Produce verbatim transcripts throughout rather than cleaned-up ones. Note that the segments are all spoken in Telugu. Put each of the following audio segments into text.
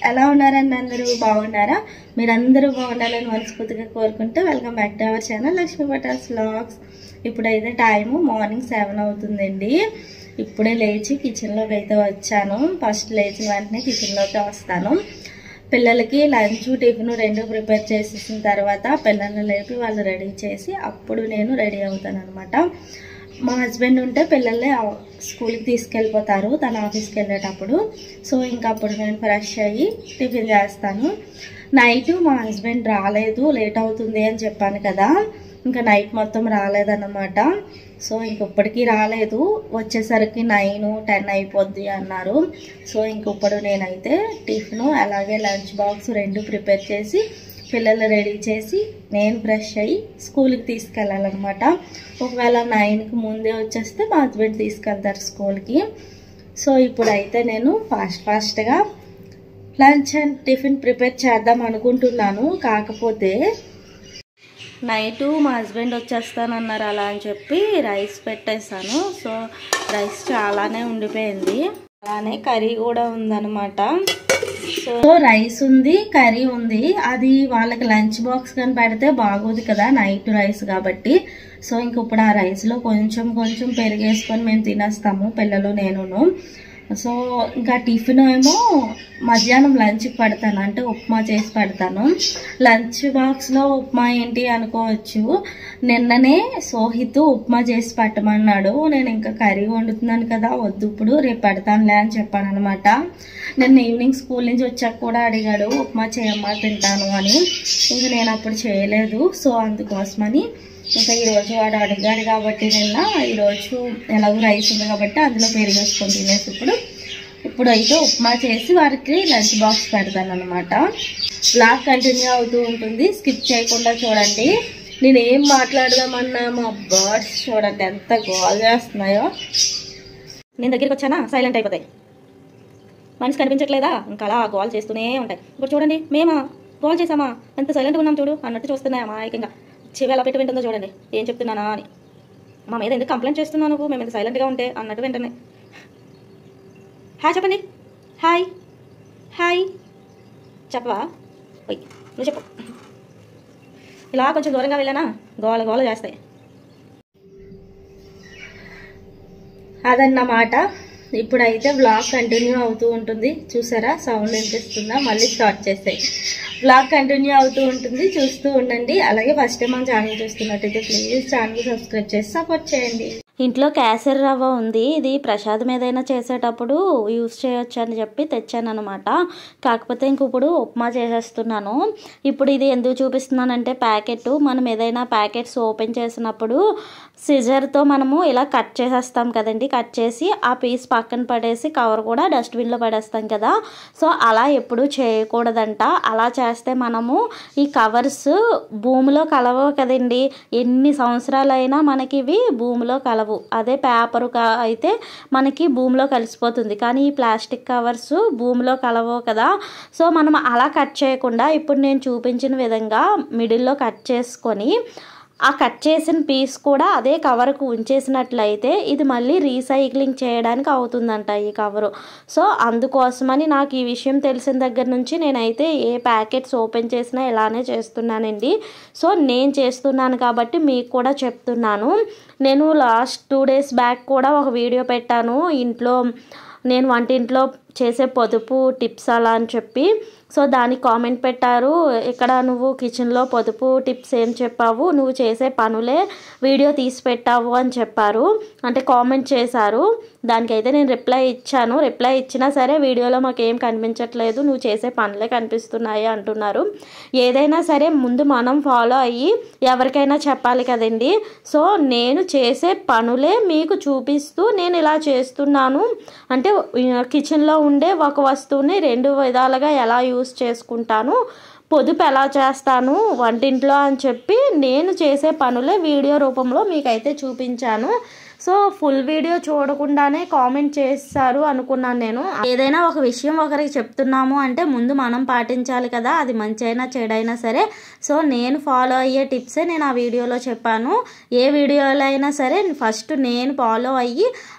ఎలా ఉన్నారండి? అందరూ బాగున్నారా? మీరందరూ బాగుండాలని మనస్ఫూర్తిగా కోరుకుంటూ welcome back to our channel Lakshmi Patas vlogs. ఇప్పుడైతే టైము మార్నింగ్ సెవెన్ అవుతుందండి. ఇప్పుడే లేచి కిచెన్లోకి అయితే వచ్చాను. ఫస్ట్ లేచిన వెంటనే కిచెన్లోకి వస్తాను. పిల్లలకి లంచ్ టిఫిన్ రెండు ప్రిపేర్ చేసేసిన తర్వాత పిల్లల్ని లేపి వాళ్ళు రెడీ చేసి అప్పుడు నేను రెడీ అవుతాను అనమాట. మా హస్బెండ్ ఉంటే పిల్లల్ని స్కూల్కి తీసుకెళ్ళిపోతారు తన ఆఫీస్కి వెళ్ళేటప్పుడు. సో ఇంకా అప్పుడు నేను ఫ్రెష్ అయ్యి టిఫిన్ చేస్తాను. నైట్ మా హస్బెండ్ రాలేదు, లేట్ అవుతుంది అని చెప్పాను కదా, ఇంకా నైట్ మొత్తం రాలేదన్నమాట. సో ఇంకొప్పటికీ రాలేదు, వచ్చేసరికి నైన్ టెన్ అయిపోద్ది అన్నారు. సో ఇంకొప్పుడు నేనైతే టిఫిన్ అలాగే లంచ్ బాక్స్ రెండు ప్రిపేర్ చేసి పిల్లలు రెడీ చేసి నేను బ్రష్ అయ్యి స్కూల్కి తీసుకెళ్ళాలన్నమాట. ఒకవేళ నైన్కి ముందే వచ్చేస్తే మా హస్బెండ్ తీసుకెళ్తారు స్కూల్కి. సో ఇప్పుడైతే నేను ఫాస్ట్ ఫాస్ట్గా లంచ్ అండ్ టిఫిన్ ప్రిపేర్ చేద్దాం అనుకుంటున్నాను. కాకపోతే నైటు మా హస్బెండ్ వచ్చేస్తానన్నారు అలా అని చెప్పి రైస్ పెట్టేశాను. సో రైస్ చాలానే ఉండిపోయింది, అలానే కర్రీ కూడా ఉందన్నమాట. సో రైస్ ఉంది, కర్రీ ఉంది. అది వాళ్ళకి లంచ్ బాక్స్ కానీ పెడితే బాగోదు కదా, నైట్ రైస్ కాబట్టి. సో ఇంక ఇప్పుడు ఆ రైస్లో కొంచెం కొంచెం పెరిగేసుకొని మేము తినేస్తాము పిల్లలు నేనును. సో ఇంకా టిఫిన్ ఏమో మధ్యాహ్నం లంచ్కి పెడతాను, అంటే ఉప్మా చేసి పెడతాను. లంచ్ బాక్స్లో ఉప్మా ఏంటి అనుకోవచ్చు. నిన్ననే సోహిత్ ఉప్మా చేసి పెట్టమన్నాడు. నేను ఇంకా కర్రీ వండుతున్నాను కదా, వద్దు ఇప్పుడు రేపు పెడతానులే అని చెప్పాను అనమాట. నిన్న ఈవినింగ్ స్కూల్ నుంచి వచ్చాక కూడా అడిగాడు ఉప్మా చేయమ్మా తింటాను అని. ఇంకా నేను అప్పుడు చేయలేదు. సో అందుకోసమని ఇంకా ఈరోజు వాడు అడిగాడు కాబట్టి నిన్న, ఈరోజు ఎలాగో రైస్ ఉంది కాబట్టి అందులో పెరిగేసుకొని తినేసి ఇప్పుడు ఇప్పుడు అయితే ఉప్మా చేసి వారికి లంచ్ బాక్స్ పెడతాను అనమాట. బ్లాగ్ కంటిన్యూ అవుతూ ఉంటుంది, స్కిప్ చేయకుండా చూడండి. నేను ఏం మాట్లాడదామన్నా మా బర్డ్స్ చూడండి ఎంత గోల్ చేస్తున్నాయో. నేను దగ్గరికి వచ్చానా సైలెంట్ అయిపోతాయి, మనిషి కనిపించట్లేదా ఇంకా అలా గోల్ చేస్తూనే ఉంటాయి. ఇప్పుడు చూడండి మేము గోల్ చేసామా ఎంత సైలెంట్గా ఉన్నాం చూడు అన్నట్టు చూస్తున్నాయి అమాయకంగా. చెవి ఎలా పెట్టి వింటుందో చూడండి, ఏం చెప్తున్నానా అని. మా మీద ఎందుకు కంప్లైంట్ చేస్తున్నావు నువ్వు, మేము ఎంత సైలెంట్గా ఉంటే అన్నట్టు వింటనే. హాయ్ చెప్పండి, హాయ్ హాయ్ చెప్పవా, ఓయ్ నువ్వు చెప్పు. ఇలా కొంచెం దూరంగా వెళ్ళానా గోల గోల చేస్తాయి. అదన్నమాట. ఇప్పుడైతే వ్లాగ్ కంటిన్యూ అవుతూ ఉంటుంది. చూసారా సౌండ్ వినిపిస్తుందా? మళ్ళీ స్టార్ట్ చేస్తాయి. వ్లాగ్ కంటిన్యూ అవుతూ ఉంటుంది, చూస్తూ ఉండండి. అలాగే ఫస్ట్ టైం మన ఛానల్ చూస్తున్నట్టయితే ప్లీజ్ ఛానల్ సబ్స్క్రైబ్ చేసి సపోర్ట్ చేయండి. ఇంట్లో కేసరి రవ్వ ఉంది, ఇది ప్రసాదం ఏదైనా చేసేటప్పుడు యూస్ చేయొచ్చు అని చెప్పి తెచ్చాను అనమాట. కాకపోతే ఇంక ఇప్పుడు ఉప్మా చేసేస్తున్నాను. ఇప్పుడు ఇది ఎందుకు చూపిస్తున్నానంటే ప్యాకెట్, మనం ఏదైనా ప్యాకెట్స్ ఓపెన్ చేసినప్పుడు సిజర్తో మనము ఇలా కట్ చేసేస్తాం కదండి. కట్ చేసి ఆ పీస్ పక్కన పడేసి కవర్ కూడా డస్ట్బిన్లో పడేస్తాం కదా. సో అలా ఎప్పుడూ చేయకూడదంట. అలా చేస్తే మనము ఈ కవర్స్ భూమిలో కలవవు కదండి. ఎన్ని సంవత్సరాలైనా మనకి ఇవి భూమిలో కలవు. అదే పేపర్ అయితే మనకి భూమిలో కలిసిపోతుంది, కానీ ఈ ప్లాస్టిక్ కవర్స్ భూమిలో కలవవు కదా. సో మనం అలా కట్ చేయకుండా ఇప్పుడు నేను చూపించిన విధంగా మిడిల్లో కట్ చేసుకొని ఆ కట్ చేసిన పీస్ కూడా అదే కవర్కు ఉంచేసినట్లయితే ఇది మళ్ళీ రీసైక్లింగ్ చేయడానికి అవుతుందంట ఈ కవరు. సో అందుకోసమని నాకు ఈ విషయం తెలిసిన దగ్గర నుంచి నేనైతే ఏ ప్యాకెట్స్ ఓపెన్ చేసినా ఇలానే చేస్తున్నానండి. సో నేను చేస్తున్నాను కాబట్టి మీకు కూడా చెప్తున్నాను. నేను లాస్ట్ టూ డేస్ బ్యాక్ కూడా ఒక వీడియో పెట్టాను, ఇంట్లో నేను వంటింట్లో చేసే పొదుపు టిప్స్ అలా అని చెప్పి. సో దానికి కామెంట్ పెట్టారు, ఇక్కడ నువ్వు కిచెన్లో పొదుపు టిప్స్ ఏం చెప్పావు, నువ్వు చేసే పనులే వీడియో తీసి పెట్టావు అని చెప్పారు, అంటే కామెంట్ చేశారు. దానికైతే నేను రిప్లై ఇచ్చాను. రిప్లై ఇచ్చినా సరే వీడియోలో మాకు ఏం కనిపించట్లేదు, నువ్వు చేసే పనులే కనిపిస్తున్నాయి అంటున్నారు. ఏదైనా సరే ముందు మనం ఫాలో అయ్యి ఎవరికైనా చెప్పాలి కదండి. సో నేను చేసే పనులే మీకు చూపిస్తూ నేను ఇలా చేస్తున్నాను, అంటే కిచెన్లో ఉండే ఒక వస్తువుని రెండు విధాలుగా ఎలా యూస్ చేసుకుంటాను, పొదుపు ఎలా చేస్తాను వంటింట్లో అని చెప్పి నేను చేసే పనులే వీడియో రూపంలో మీకైతే చూపించాను. సో ఫుల్ వీడియో చూడకుండానే కామెంట్ చేస్తారు అనుకున్నాను నేను. ఏదైనా ఒక విషయం ఒకరికి చెప్తున్నాము అంటే ముందు మనం పాటించాలి కదా, అది మంచి అయినా చెడైనా సరే. సో నేను ఫాలో అయ్యే టిప్సే నేను ఆ వీడియోలో చెప్పాను. ఏ వీడియోలో అయినా సరే ఫస్ట్ నేను ఫాలో అయ్యి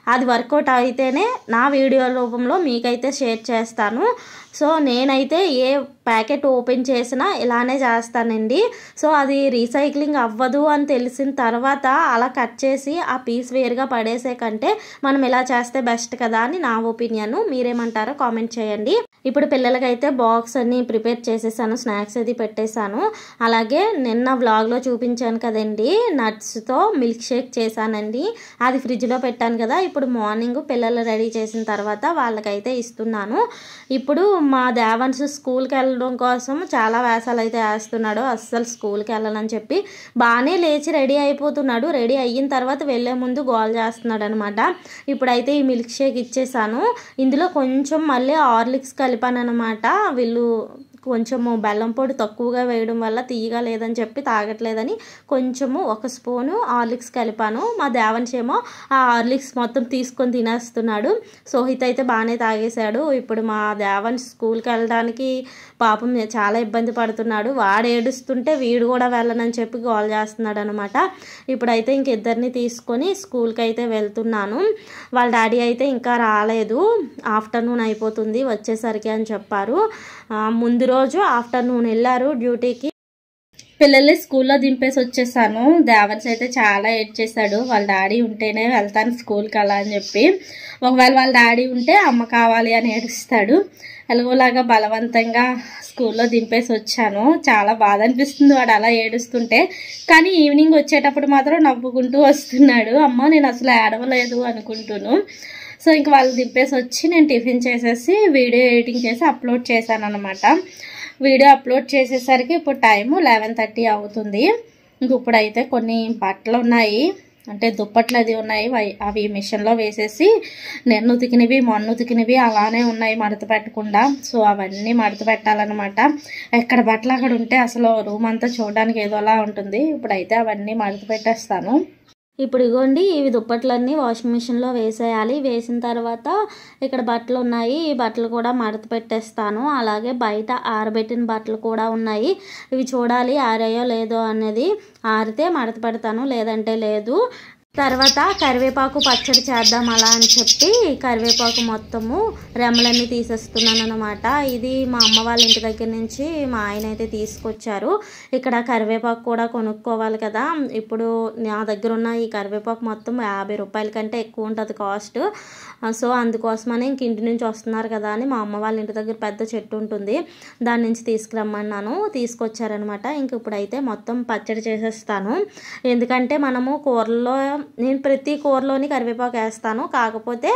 అది వర్కౌట్ అయితేనే నా వీడియో రూపంలో మీకైతే షేర్ చేస్తాను. సో నేనైతే ఏ ప్యాకెట్ ఓపెన్ చేసినా ఇలానే చేస్తానండి. సో అది రీసైక్లింగ్ అవ్వదు అని తెలిసిన తర్వాత అలా కట్ చేసి ఆ పీస్ వేరుగా పడేసే కంటే మనం ఇలా చేస్తే బెస్ట్ కదా అని నా ఒపీనియన్. మీరేమంటారో కామెంట్ చేయండి. ఇప్పుడు పిల్లలకైతే బాక్స్ అన్ని ప్రిపేర్ చేసేసాను, స్నాక్స్ అది పెట్టేశాను. అలాగే నిన్న వ్లాగ్లో చూపించాను కదండి, నట్స్తో మిల్క్ షేక్ చేశానండి. అది ఫ్రిడ్జ్లో పెట్టాను కదా. ఇప్పుడు మార్నింగ్ పిల్లలు రెడీ చేసిన తర్వాత వాళ్ళకైతే ఇస్తున్నాను. ఇప్పుడు మా దేవన్స్ స్కూల్కి వెళ్ళడం కోసం చాలా వేసాలు అయితే వేస్తున్నాడు. అస్సలు స్కూల్కి వెళ్ళాలని చెప్పి బాగానే లేచి రెడీ అయిపోతున్నాడు. రెడీ అయిన తర్వాత వెళ్ళే ముందు గోల్ చేస్తున్నాడు అనమాట. ఇప్పుడైతే ఈ మిల్క్ షేక్ ఇచ్చేసాను. ఇందులో కొంచెం మళ్ళీ హార్లిక్స్ కలిపాను అనమాట. వీళ్ళు కొంచెము బెల్లం పొడి తక్కువగా వేయడం వల్ల తీయగా లేదని చెప్పి తాగట్లేదని కొంచెము ఒక స్పూను హార్లిక్స్ కలిపాను. మా దేవన్స్ ఏమో ఆ హార్లిక్స్ మొత్తం తీసుకొని తినేస్తున్నాడు. సోహిత్ అయితే బాగానే తాగేశాడు. ఇప్పుడు మా దేవన్స్ స్కూల్కి వెళ్ళడానికి పాపం చాలా ఇబ్బంది పడుతున్నాడు. వాడు ఏడుస్తుంటే వీడు కూడా వెళ్ళనని చెప్పి గోల్ చేస్తున్నాడు అనమాట. ఇప్పుడైతే ఇంక ఇద్దరిని తీసుకొని స్కూల్కి అయితే వెళ్తున్నాను. వాళ్ళ డాడీ అయితే ఇంకా రాలేదు, ఆఫ్టర్నూన్ అయిపోతుంది వచ్చేసరికి అని చెప్పారు. ముందు రోజు ఆఫ్టర్నూన్ వెళ్ళారు డ్యూటీకి. పిల్లల్ని స్కూల్లో దింపేసి వచ్చేసాను. దేవన్స్ అయితే చాలా ఏడ్చేశాడు. వాళ్ళ డాడీ ఉంటేనే వెళ్తాను స్కూల్కి అలా అని చెప్పి. ఒకవేళ వాళ్ళ డాడీ ఉంటే అమ్మ కావాలి అని ఏడుస్తాడు. ఎలాగోలాగా బలవంతంగా స్కూల్లో దింపేసి వచ్చాను. చాలా బాధ అనిపిస్తుంది వాడు అలా ఏడుస్తుంటే. కానీ ఈవినింగ్ వచ్చేటప్పుడు మాత్రం నవ్వుకుంటూ వస్తున్నాడు. అమ్మ నేను అసలు ఏడవలేదు అనుకుంటున్నాను. సో ఇంక వాళ్ళు దింపేసి వచ్చి నేను టిఫిన్ చేసేసి వీడియో ఎడిటింగ్ చేసి అప్లోడ్ చేశాను అనమాట. వీడియో అప్లోడ్ చేసేసరికి ఇప్పుడు టైము లెవెన్ థర్టీ అవుతుంది. ఇంక ఇప్పుడైతే కొన్ని బట్టలు ఉన్నాయి, అంటే దుప్పట్లు అది ఉన్నాయి. అవి మిషన్లో వేసేసి నేను ఉతికినవి మొన్న ఉతికినవి అలానే ఉన్నాయి మడత పెట్టకుండా. సో అవన్నీ మడత పెట్టాలన్నమాట. ఎక్కడ బట్టలు అక్కడ ఉంటే అసలు రూమ్ అంతా చూడడానికి ఏదోలా ఉంటుంది. ఇప్పుడైతే అవన్నీ మడత పెట్టేస్తాను. ఇప్పుడు ఇగోండి ఇవి దుప్పట్లన్నీ వాషింగ్ మిషన్లో వేసేయాలి. వేసిన తర్వాత ఇక్కడ బట్టలు ఉన్నాయి, ఈ బట్టలు కూడా మడత పెట్టేస్తాను. అలాగే బయట ఆరబెట్టిన బట్టలు కూడా ఉన్నాయి. ఇవి చూడాలి ఆరాయో లేదో అనేది. ఆరితే మడత పెడతాను, లేదంటే లేదు. తర్వాత కరివేపాకు పచ్చడి చేద్దాం అలా అని చెప్పి కరివేపాకు మొత్తము రెమ్మలన్నీ తీసేస్తున్నాను అనమాట. ఇది మా అమ్మ వాళ్ళ ఇంటి దగ్గర నుంచి మా ఆయన అయితే తీసుకొచ్చారు. ఇక్కడ కరివేపాకు కూడా కొనుక్కోవాలి కదా. ఇప్పుడు నా దగ్గర ఉన్న ఈ కరివేపాకు మొత్తం యాభై రూపాయల కంటే ఎక్కువ ఉంటుంది కాస్ట్. సో అందుకోసమని ఇంక ఇంటి నుంచి వస్తున్నారు కదా అని మా అమ్మ వాళ్ళ ఇంటి దగ్గర పెద్ద చెట్టు ఉంటుంది, దాని నుంచి తీసుకురమ్మన్నాను. తీసుకొచ్చారనమాట. ఇంక ఇప్పుడైతే మొత్తం పచ్చడి చేసేస్తాను. ఎందుకంటే మనము కూరల్లో నేను ప్రతి కూరలోని కరివేపాకు వేస్తాను, కాకపోతే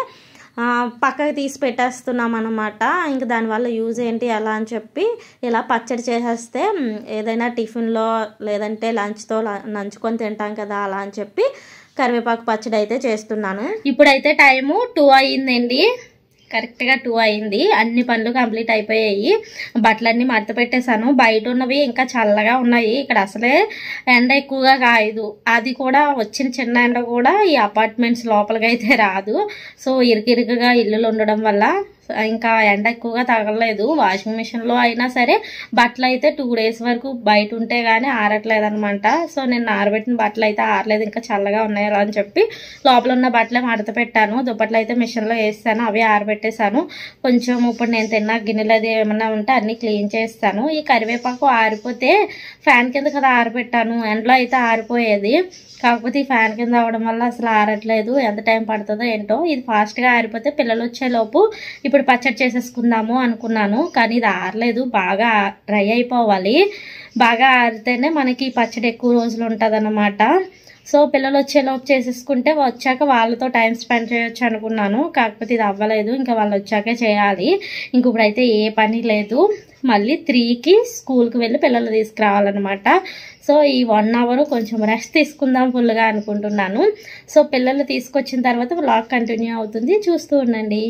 పక్కకి తీసి పెట్టేస్తున్నాం అనమాట. ఇంక దానివల్ల యూజ్ ఏంటి అలా అని చెప్పి ఇలా పచ్చడి చేసేస్తే ఏదైనా టిఫిన్లో లేదంటే లంచ్తో నంచుకొని తింటాం కదా అలా అని చెప్పి కరివేపాకు పచ్చడి అయితే చేస్తున్నాను. ఇప్పుడైతే టైము టూ అయ్యిందండి. కరెక్ట్గా టూ అయింది. అన్ని పనులు కంప్లీట్ అయిపోయాయి. బట్టలన్నీ మడత పెట్టేశాను. బయట ఉన్నవి ఇంకా చల్లగా ఉన్నాయి. ఇక్కడ అసలే ఎండ ఎక్కువగా కాయదు. అది కూడా వచ్చిన చిన్న ఎండ కూడా ఈ అపార్ట్మెంట్స్ లోపలికి అయితే రాదు. సో ఇరుకిరుకుగా ఇల్లులు ఉండడం వల్ల ఇంకా ఎండ ఎక్కువగా తగలలేదు. వాషింగ్ మిషన్లో అయినా సరే బట్టలు అయితే టూ డేస్ వరకు బయట ఉంటే కానీ ఆరట్లేదు అనమాట. సో నేను ఆరబెట్టిన బట్టలు అయితే ఆరలేదు, ఇంకా చల్లగా ఉన్నాయి అని చెప్పి లోపల ఉన్న బట్టలే మడత పెట్టాను. దుప్పట్లు అయితే మిషన్లో వేస్తాను, అవి ఆరబెట్టేశాను. కొంచెం ఇప్పుడు నేను తిన్న గిన్నెలు అది ఏమన్నా ఉంటే అన్నీ క్లీన్ చేస్తాను. ఈ కరివేపాకు ఆరిపోతే ఫ్యాన్ కింద కదా ఆరబెట్టాను, ఎండలో అయితే ఆరిపోయేది. కాకపోతే ఈ ఫ్యాన్ కింద అవడం వల్ల అసలు ఆరట్లేదు. ఎంత టైం పడుతుందో ఏంటో. ఇది ఫాస్ట్గా ఆరిపోతే పిల్లలు వచ్చేలోపు ఇప్పుడు పచ్చడి చేసేసుకుందాము అనుకున్నాను, కానీ ఇది ఆరలేదు. బాగా డ్రై అయిపోవాలి. బాగా ఆరితేనే మనకి పచ్చడి ఎక్కువ రోజులు ఉంటుంది అన్నమాట. సో పిల్లలు వచ్చేలోపు చేసేసుకుంటే వచ్చాక వాళ్ళతో టైం స్పెండ్ చేయొచ్చు అనుకున్నాను, కాకపోతే ఇది అవ్వలేదు. ఇంకా వాళ్ళు వచ్చాకే చేయాలి. ఇంక ఇప్పుడైతే ఏ పని లేదు. మళ్ళీ త్రీకి స్కూల్కి వెళ్ళి పిల్లలు తీసుకురావాలన్నమాట. సో ఈ వన్ అవర్ కొంచెం రెస్ట్ తీసుకుందాం ఫుల్గా అనుకుంటున్నాను. సో పిల్లలు తీసుకొచ్చిన తర్వాత వ్లాగ్ కంటిన్యూ అవుతుంది, చూస్తూ ఉండండి.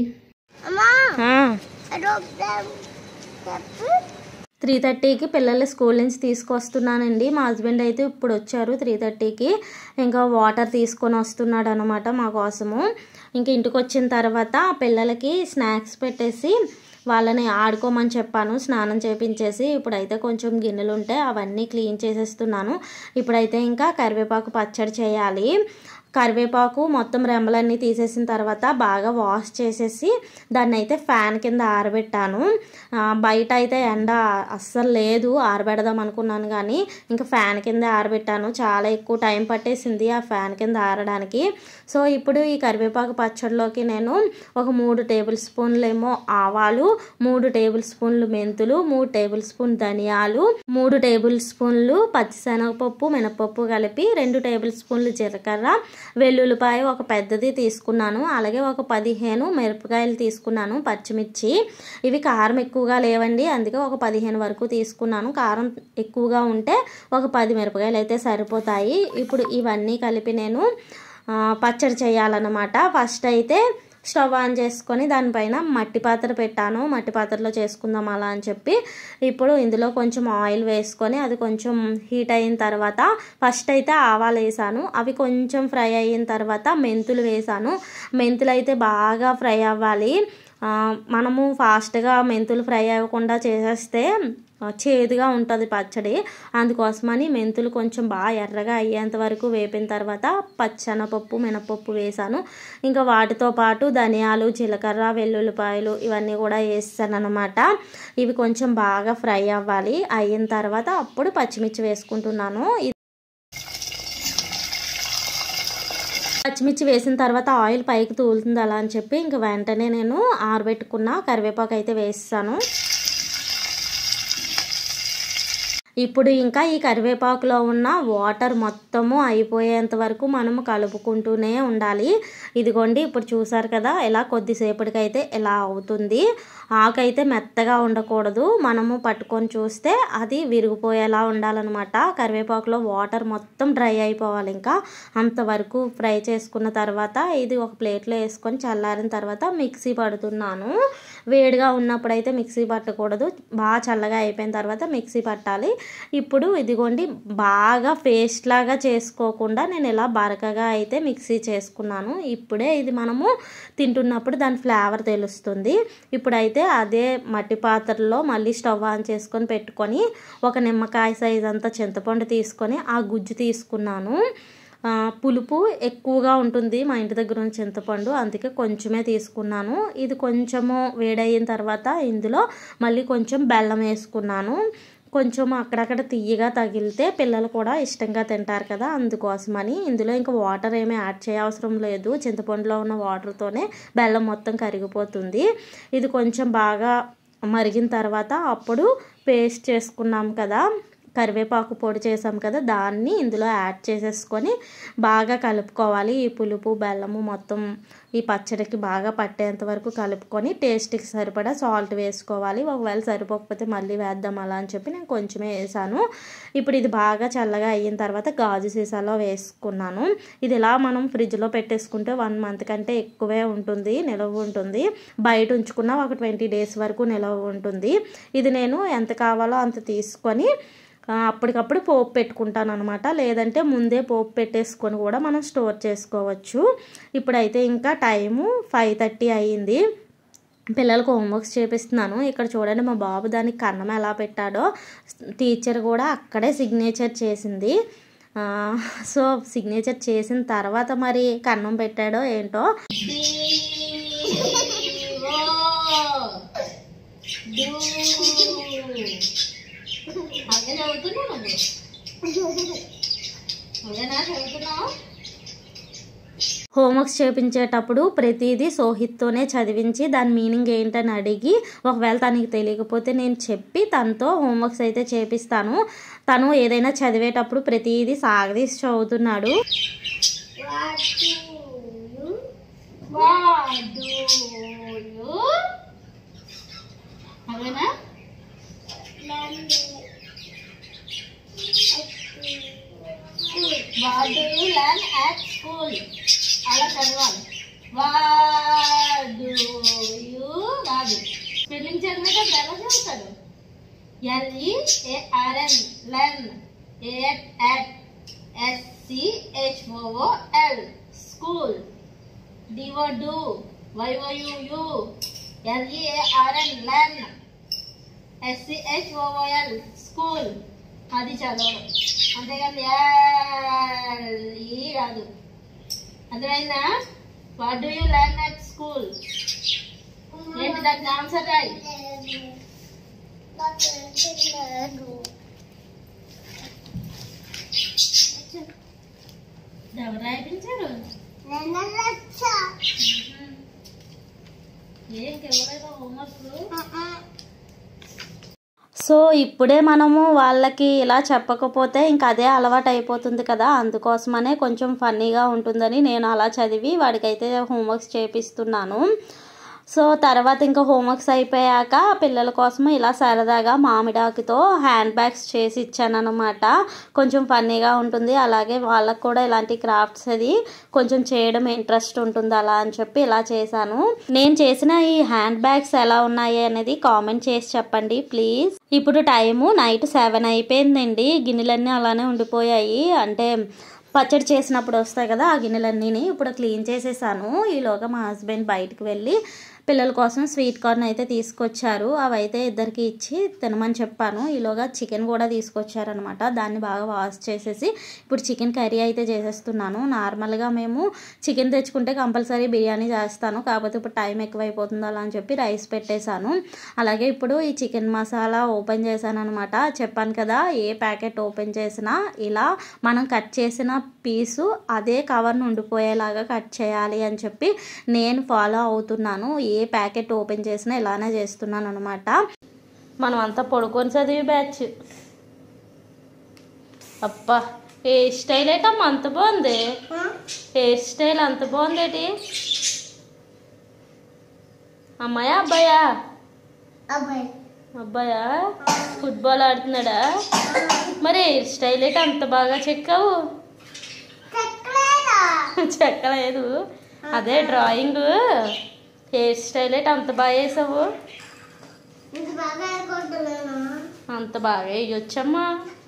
త్రీ థర్టీకి పిల్లలు స్కూల్ నుంచి తీసుకొస్తున్నానండి. మా హస్బెండ్ అయితే ఇప్పుడు వచ్చారు త్రీ థర్టీకి. ఇంకా వాటర్ తీసుకొని వస్తున్నాడు అనమాట మా కోసము. ఇంకా ఇంటికి వచ్చిన తర్వాత పిల్లలకి స్నాక్స్ పెట్టేసి వాళ్ళని ఆడుకోమని చెప్పాను, స్నానం చేపించేసి. ఇప్పుడైతే కొంచెం గిన్నెలు ఉంటే అవన్నీ క్లీన్ చేసేస్తున్నాను. ఇప్పుడైతే ఇంకా కరివేపాకు పచ్చడి చేయాలి. కరివేపాకు మొత్తం రెమ్మలన్నీ తీసేసిన తర్వాత బాగా వాష్ చేసేసి దాన్ని అయితే ఫ్యాన్ కింద ఆరబెట్టాను. బయట అయితే ఎండ అస్సలు లేదు, ఆరబెడదాం అనుకున్నాను కానీ ఇంకా ఫ్యాన్ కింద ఆరబెట్టాను. చాలా ఎక్కువ టైం పట్టేసింది ఆ ఫ్యాన్ కింద ఆరడానికి. సో ఇప్పుడు ఈ కరివేపాకు పచ్చడిలోకి నేను ఒక మూడు టేబుల్ స్పూన్లు ఏమో ఆవాలు, మూడు టేబుల్ స్పూన్లు మెంతులు, మూడు టేబుల్ స్పూన్ ధనియాలు, మూడు టేబుల్ స్పూన్లు పచ్చిశనగపప్పు మినపప్పు కలిపి రెండు టేబుల్ స్పూన్లు జీలకర్ర, వెల్లుల్లిపాయ ఒక పెద్దది తీసుకున్నాను. అలాగే ఒక పదిహేను మిరపకాయలు తీసుకున్నాను, పచ్చిమిర్చి. ఇవి కారం ఎక్కువగా లేవండి, అందుకే ఒక పదిహేను వరకు తీసుకున్నాను. కారం ఎక్కువగా ఉంటే ఒక పది మిరపకాయలు అయితే సరిపోతాయి. ఇప్పుడు ఇవన్నీ కలిపి నేను పచ్చడి చేయాలన్నమాట. ఫస్ట్ అయితే స్టవ్ ఆన్ చేసుకొని దానిపైన మట్టి పాత్ర పెట్టాను. మట్టి పాత్రలో చేసుకుందాం అలా అని చెప్పి ఇప్పుడు ఇందులో కొంచెం ఆయిల్ వేసుకొని అది కొంచెం హీట్ అయిన తర్వాత ఫస్ట్ అయితే ఆవాలు వేసాను. అవి కొంచెం ఫ్రై అయిన తర్వాత మెంతులు వేసాను. మెంతులు అయితే బాగా ఫ్రై అవ్వాలి. మనము ఫాస్ట్గా మెంతులు ఫ్రై అవ్వకుండా చేసేస్తే చేదుగా ఉంటుంది పచ్చడి. అందుకోసమని మెంతులు కొంచెం బాగా ఎర్రగా అయ్యేంత వరకు వేపిన తర్వాత పచ్చెనపప్పు మినపప్పు వేసాను. ఇంకా వాటితో పాటు ధనియాలు, జీలకర్ర, వెల్లుల్లిపాయలు ఇవన్నీ కూడా వేస్తాను అనమాట. ఇవి కొంచెం బాగా ఫ్రై అవ్వాలి. అయిన తర్వాత అప్పుడు పచ్చిమిర్చి వేసుకుంటున్నాను. పచ్చిమిర్చి వేసిన తర్వాత ఆయిల్ పైకి తూలుతుంది అలా అని చెప్పి ఇంకా వెంటనే నేను ఆరబెట్టుకున్న కరివేపాకు అయితే వేస్తాను. ఇప్పుడు ఇంకా ఈ కరివేపాకులో ఉన్న వాటర్ మొత్తము అయిపోయేంత వరకు మనము కలుపుకుంటూనే ఉండాలి. ఇదిగోండి ఇప్పుడు చూసారు కదా, ఇలా కొద్దిసేపటికైతే ఇలా అవుతుంది. ఆకైతే మెత్తగా ఉండకూడదు, మనము పట్టుకొని చూస్తే అది విరిగిపోయేలా ఉండాలన్నమాట. కరివేపాకులో వాటర్ మొత్తం డ్రై అయిపోవాలి. ఇంకా అంతవరకు ఫ్రై చేసుకున్న తర్వాత ఇది ఒక ప్లేట్లో వేసుకొని చల్లారిన తర్వాత మిక్సీ పడుతున్నాను. వేడిగా ఉన్నప్పుడైతే మిక్సీ పట్టకూడదు, బాగా చల్లగా అయిపోయిన తర్వాత మిక్సీ పట్టాలి. ఇప్పుడు ఇదిగోండి బాగా పేస్ట్ లాగా చేసుకోకుండా నేను ఇలా బరకగా అయితే మిక్సీ చేసుకున్నాను. ఇప్పుడే ఇది మనము తింటున్నప్పుడు దాని ఫ్లేవర్ తెలుస్తుంది. ఇప్పుడైతే అదే మట్టి పాత్రలో మళ్ళీ స్టవ్ ఆన్ చేసుకొని పెట్టుకొని ఒక నిమ్మకాయ సైజ్ అంతా చింతపండు తీసుకొని ఆ గుజ్జు తీసుకున్నాను. పులుపు ఎక్కువగా ఉంటుంది మా ఇంటి దగ్గర ఉన్న చింతపండు, అందుకే కొంచెమే తీసుకున్నాను. ఇది కొంచెము వేడయిన తర్వాత ఇందులో మళ్ళీ కొంచెం బెల్లం వేసుకున్నాను. కొంచెం అక్కడక్కడ తియ్యగా తగిలితే పిల్లలు కూడా ఇష్టంగా తింటారు కదా, అందుకోసమని. ఇందులో ఇంకా వాటర్ ఏమీ యాడ్ చేయవసరం లేదు, చింతపండులో ఉన్న వాటర్తోనే బెల్లం మొత్తం కరిగిపోతుంది. ఇది కొంచెం బాగా మరిగిన తర్వాత అప్పుడు పేస్ట్ చేసుకున్నాం కదా, కరివేపాకు పొడి చేసాం కదా, దాన్ని ఇందులో యాడ్ చేసేసుకొని బాగా కలుపుకోవాలి. ఈ పులుపు బెల్లము మొత్తం ఈ పచ్చడికి బాగా పట్టేంత వరకు కలుపుకొని టేస్ట్కి సరిపడా సాల్ట్ వేసుకోవాలి. ఒకవేళ సరిపోకపోతే మళ్ళీ వేద్దాం అలా అని చెప్పి నేను కొంచెమే వేసాను. ఇప్పుడు ఇది బాగా చల్లగా అయిన తర్వాత గాజు సీసాలో వేసుకున్నాను. ఇది ఇలా మనం ఫ్రిడ్జ్లో పెట్టేసుకుంటే వన్ మంత్ కంటే ఎక్కువే ఉంటుంది, నిలవ ఉంటుంది. బయట ఉంచుకున్న ఒక ట్వంటీ డేస్ వరకు నిలవ ఉంటుంది. ఇది నేను ఎంత కావాలో అంత తీసుకొని అప్పటికప్పుడు పోపు పెట్టుకుంటాను అనమాట. లేదంటే ముందే పోపు పెట్టేసుకొని కూడా మనం స్టోర్ చేసుకోవచ్చు. ఇప్పుడైతే ఇంకా టైము ఫైవ్ థర్టీ అయ్యింది. పిల్లలకు హోంవర్క్స్ చేపిస్తున్నాను. ఇక్కడ చూడండి మా బాబు దానికి కన్నం ఎలా పెట్టాడో టీచర్ కూడా అక్కడే సిగ్నేచర్ చేసింది. సో సిగ్నేచర్ చేసిన తర్వాత మరి కన్నం పెట్టాడో ఏంటో. హోంవర్క్స్ చేపించేటప్పుడు ప్రతిదీ సోహిత్తోనే చదివించి దాని మీనింగ్ ఏంటని అడిగి ఒకవేళ తనకి తెలియకపోతే నేను చెప్పి తనతో హోంవర్క్స్ అయితే చేపిస్తాను. తను ఏదైనా చదివేటప్పుడు ప్రతిదీ సాగదీసి చదువుతున్నాడు. What do you learn at school? అలా చదవాలి. What do you కాదు. స్పెల్లింగ్ చదివేటప్పుడు ఎలా చదువుతాడు? L E A R N learn, A at S C H O O L school, D O do, Y O U you, L E A R N learn, S C H O O L school. అది చదవడం అంతేకాదు ఈ కాదు. అర్థమైందా? What do you learn at school? ఏంటి దానికి ఆన్సర్ రాయి. ఎవరు రాయించారు? ఏంకెవరైనా హోంవర్క్? సో ఇప్పుడే మనము వాళ్ళకి ఇలా చెప్పకపోతే ఇంకా అదే అలవాటు అయిపోతుంది కదా, అందుకోసమనే కొంచెం ఫన్నీగా ఉంటుందని నేను అలా చదివి వాడికైతే హోంవర్క్స్ చేపిస్తున్నాను. సో తర్వాత ఇంకా హోంవర్క్స్ అయిపోయాక పిల్లల కోసం ఇలా సరదాగా మామిడాకుతో హ్యాండ్ బ్యాగ్స్ చేసి ఇచ్చానమాట. కొంచెం ఫన్నీగా ఉంటుంది, అలాగే వాళ్ళకు కూడా ఇలాంటి క్రాఫ్ట్స్ అది కొంచెం చేయడం ఇంట్రెస్ట్ ఉంటుంది అలా అని చెప్పి ఇలా చేశాను. నేను చేసిన ఈ హ్యాండ్ బ్యాగ్స్ ఎలా ఉన్నాయి అనేది కామెంట్ చేసి చెప్పండి ప్లీజ్. ఇప్పుడు టైము నైట్ సెవెన్ అయిపోయిందండి. గిన్నెలన్నీ అలానే ఉండిపోయాయి, అంటే పచ్చడి చేసినప్పుడు వస్తాయి కదా ఆ గిన్నెలన్నీ ఇప్పుడు క్లీన్ చేసేసాను. ఈలోగా మా హస్బెండ్ బయటకు వెళ్ళి పిల్లల కోసం స్వీట్ కార్న్ అయితే తీసుకొచ్చారు. అవైతే ఇద్దరికి ఇచ్చి తినమని చెప్పాను. ఈలోగా చికెన్ కూడా తీసుకొచ్చారనమాట. దాన్ని బాగా వాష్ చేసేసి ఇప్పుడు చికెన్ కర్రీ అయితే చేసేస్తున్నాను. నార్మల్గా మేము చికెన్ తెచ్చుకుంటే కంపల్సరీ బిర్యానీ చేస్తాను, కాకపోతే ఇప్పుడు టైం ఎక్కువైపోతుంది అలా అని చెప్పి రైస్ పెట్టేశాను. అలాగే ఇప్పుడు ఈ చికెన్ మసాలా ఓపెన్ చేశాను అనమాట. చెప్పాను కదా ఏ ప్యాకెట్ ఓపెన్ చేసినా ఇలా మనం కట్ చేసిన పీసు అదే కవర్ను ఉండిపోయేలాగా కట్ చేయాలి అని చెప్పి నేను ఫాలో అవుతున్నాను. ఏ ప్యాకెట్ ఓపెన్ చేసినా ఇలానే చేస్తున్నాను అనమాట. మనం అంతా పడుకొని చదివి బ్యాచ్. అబ్బా హెయిర్ స్టైల్ ఏటమ్మా అంత బాగుంది, హెయిర్ స్టైల్ అంత బాగుందేటి. అమ్మాయా అబ్బాయా? అబ్బాయా ఫుట్బాల్ ఆడుతున్నాడా? మరి హెయిర్ స్టైల్ ఏంటి అంత బాగా చెక్కావు? చెక్కలేదు, అదే డ్రాయింగ్. హెయిర్ స్టైల్ ఏంటి అంత బాగా వేసావు? అంత బాగా వేయొచ్చమ్మా.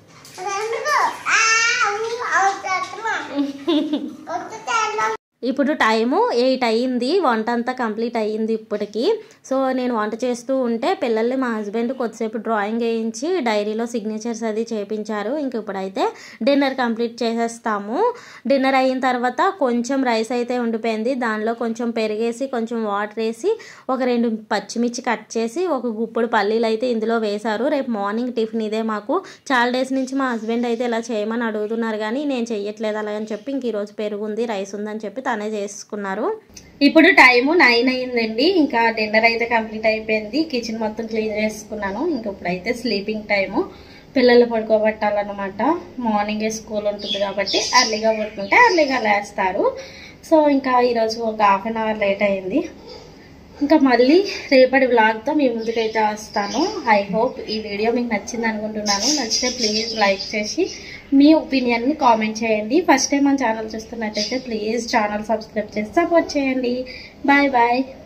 ఇప్పుడు టైము ఎయిట్ అయ్యింది, వంట అంతా కంప్లీట్ అయ్యింది ఇప్పటికి. సో నేను వంట చేస్తూ ఉంటే పిల్లల్ని మా హస్బెండ్ కొద్దిసేపు డ్రాయింగ్ వేయించి డైరీలో సిగ్నేచర్స్ అది చేయించారు. ఇంక ఇప్పుడైతే డిన్నర్ కంప్లీట్ చేసేస్తాము. డిన్నర్ అయిన తర్వాత కొంచెం రైస్ అయితే ఉండిపోయింది, దానిలో కొంచెం పెరిగేసి కొంచెం వాటర్ వేసి ఒక రెండు పచ్చిమిర్చి కట్ చేసి ఒక గుప్పుడు పల్లీలు అయితే ఇందులో వేశారు. రేపు మార్నింగ్ టిఫిన్ ఇదే మాకు. చాలా డేస్ నుంచి మా హస్బెండ్ అయితే ఇలా చేయమని అడుగుతున్నారు కానీ నేను చెయ్యట్లేదు అలాగని చెప్పి ఇంక ఈరోజు పెరుగుంది రైస్ ఉందని చెప్పి తనే చేసుకున్నారు. ఇప్పుడు టైము నైన్ అయ్యిందండి. ఇంకా డిన్నర్ అయితే కంప్లీట్ అయిపోయింది, కిచెన్ మొత్తం క్లీన్ చేసుకున్నాను. ఇంక ఇప్పుడైతే స్లీపింగ్ టైము, పిల్లలు పడుకోబెట్టాలన్నమాట. మార్నింగే స్కూల్ ఉంటుంది కాబట్టి ఎర్లీగా పడుకుంటే ఎర్లీగా లేస్తారు. సో ఇంకా ఈరోజు ఒక హాఫ్ అన్ అవర్ లేట్ అయింది. ఇంకా మళ్ళీ రేపటి వ్లాగ్తో మీ ముందుకైతే వస్తాను. ఐ హోప్ ఈ వీడియో మీకు నచ్చింది అనుకుంటున్నాను. నచ్చితే ప్లీజ్ లైక్ చేసి మీ ఒపీనియన్ని కామెంట్ చేయండి. ఫస్ట్ టైం మన ఛానల్ చూస్తున్నట్టయితే ప్లీజ్ ఛానల్ సబ్స్క్రైబ్ చేసి సపోర్ట్ చేయండి. Bye bye.